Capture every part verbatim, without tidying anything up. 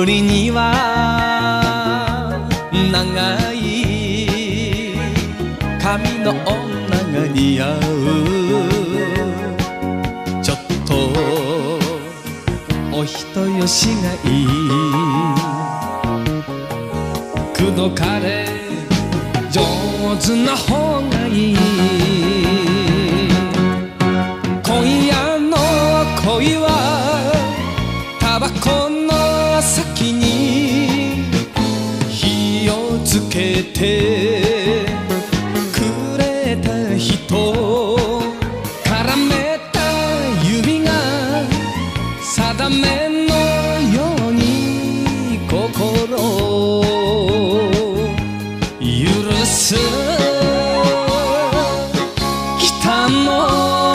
通りには長い髪の女が似合う。ちょっとお人よしがいい。口説かれ上手な方がいい。今夜の恋はタバコの先に火をつけてくれた人、絡めた指が定めのように心を許す。北の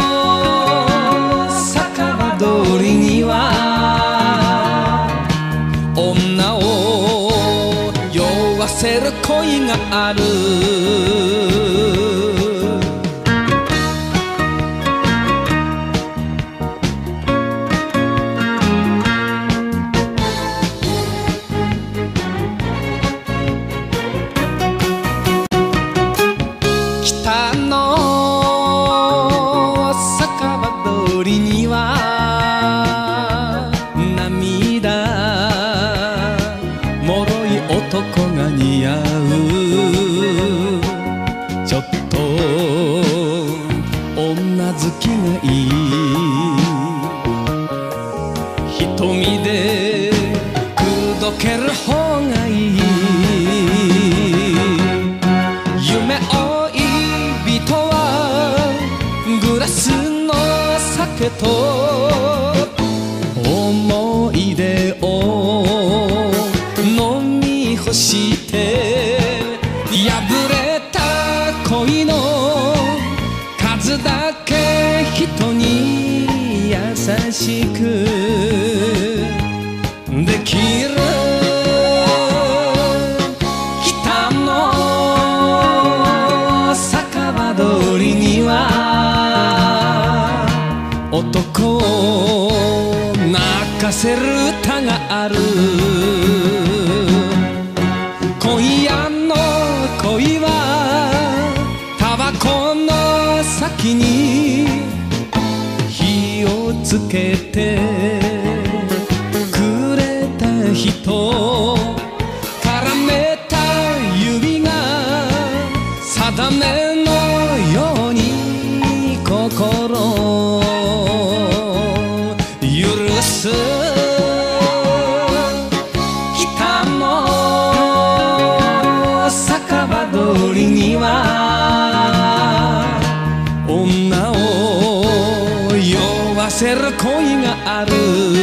酒場通りには女を酔わせる恋がある。北の酒場通りには涙もろい男が似合う。ちょっと女好きがいい。瞳で口説ける方がいい。夢追い人はグラスの酒と思い出を飲み干して破れた恋の数だけ人に優しくできる。北の酒場通りには男を泣かせる歌がある。今夜の恋はタバコの先に火をつけてくれた人、絡めた指が定めのように心を許す。北の酒場通りには女を酔わせる恋がある。